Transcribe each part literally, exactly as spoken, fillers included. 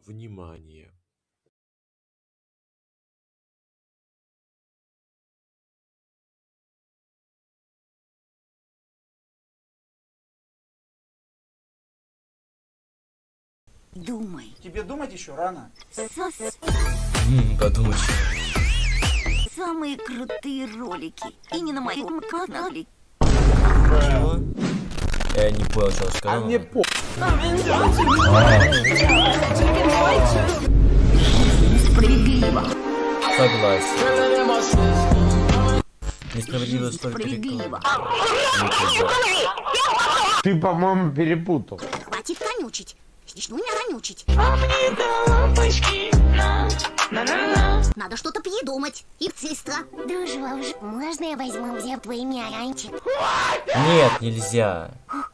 Внимание! Думай. Тебе думать еще рано. Сос... М, подумать. Самые крутые ролики. И не на моем канале. Чего? Я не понял, что он А сказал. мне по... Несправедливо. Согласен. Несправедливо столько Несправедливо. рекламы. Ты, по-моему, перепутал. Хватит конючить. Начну меня конючить. Надо что-то придумать. И быстро. Дружок, можно я возьму где твои мяранчик? Нет, нельзя.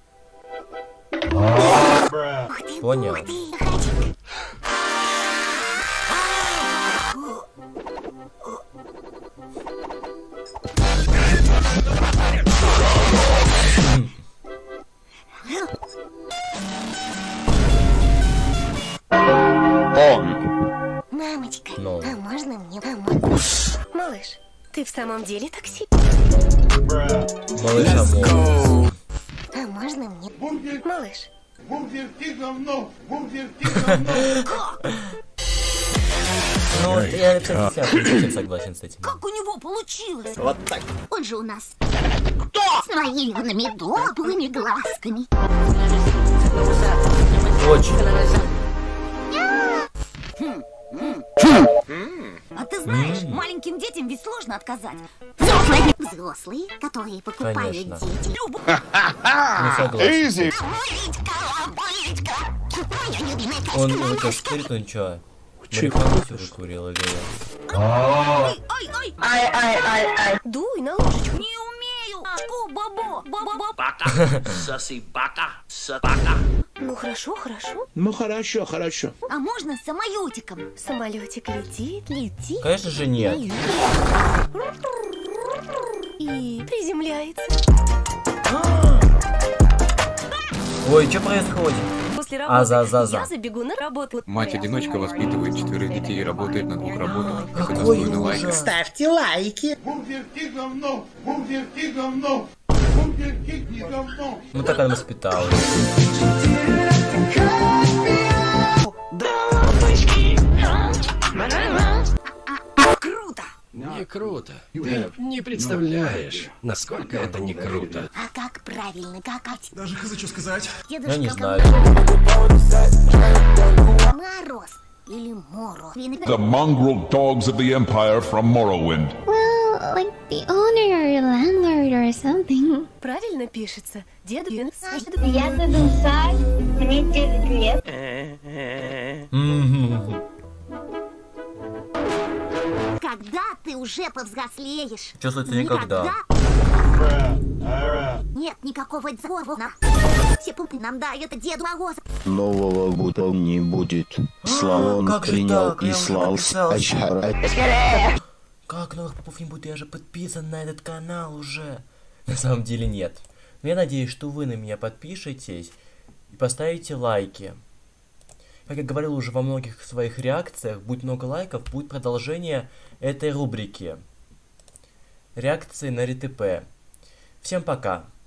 Ух ты, Понял. ух ты, хочу. Мамочка, Ну. а можно мне помочь? Малыш, ты в самом деле такси? Малыш Амон. А можно мне... Малыш, Ну, я на пятьдесят на пятьдесят согласен с этим. Как у него получилось? Вот так. Он же у нас. Кто? С наивными добрыми глазками. Очень. А ты знаешь, маленьким детям ведь сложно отказать. Взрослые, взрослые, которые покупают Конечно. дети. Любовь. Не согласен. Булочка, булочка. Моя любимая Он кошка. его спирит, он чё? Марихуану всё выкурил или... Ой, ой, ой. дуй на ложечку. Не умею. Ку, бабо, бабо. Бака, соси бака, собака. Ну хорошо, хорошо. Ну хорошо, хорошо. А можно с самолетиком? Самолетик летит, летит. Конечно же нет. И приземляется. Ой, что происходит? После А работы за за за. я забегу на работу. Мать-одиночка воспитывает четверых детей и работает на двух работах. Это Какой достойно лайка. ужас. Ставьте лайки. Ну так она воспитала. Круто. Не круто. Ты не представляешь, насколько это не круто. А как правильно какать? Даже хочу сказать. Я Дедушка не знаю. Мороз или Моро? The mongrel dogs of the Empire from Morrowind. Well, like the owner or landlord or something. Правильно пишется. Деду Я тут Саш, мне девять лет. Мгм. Когда ты уже повзрослеешь? Чувствуется никогда. Нет никакого дзона. Все пункты нам дает Деду Мороз. Нового будто не будет. Слава как же принял так? Я и уже слал подписался. Как новых попов не будет? Я же подписан на этот канал уже. На самом деле нет. Но я надеюсь, что вы на меня подпишетесь и поставите лайки. Как я говорил уже во многих своих реакциях, будет много лайков, будет продолжение этой рубрики. Реакции на РТП. Всем пока.